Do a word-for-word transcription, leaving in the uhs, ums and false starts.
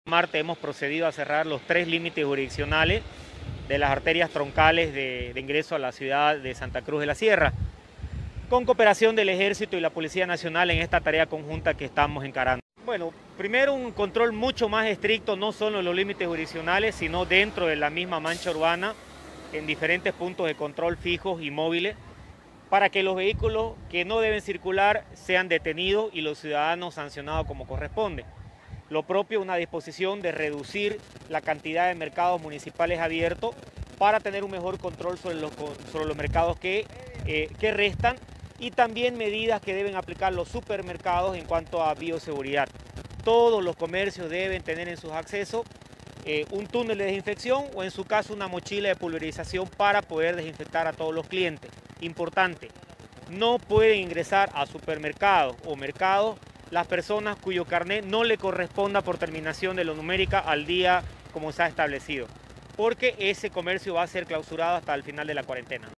Martes hemos procedido a cerrar los tres límites jurisdiccionales de las arterias troncales de, de ingreso a la ciudad de Santa Cruz de la Sierra, con cooperación del Ejército y la Policía Nacional en esta tarea conjunta que estamos encarando. Bueno, primero un control mucho más estricto, no solo en los límites jurisdiccionales, sino dentro de la misma mancha urbana, en diferentes puntos de control fijos y móviles, para que los vehículos que no deben circular sean detenidos y los ciudadanos sancionados como corresponde. Lo propio, una disposición de reducir la cantidad de mercados municipales abiertos para tener un mejor control sobre los, sobre los mercados que, eh, que restan, y también medidas que deben aplicar los supermercados en cuanto a bioseguridad. Todos los comercios deben tener en sus accesos eh, un túnel de desinfección o en su caso una mochila de pulverización para poder desinfectar a todos los clientes. Importante, no pueden ingresar a supermercados o mercados las personas cuyo carnet no le corresponda por terminación de lo numérica al día como se ha establecido, porque ese comercio va a ser clausurado hasta el final de la cuarentena.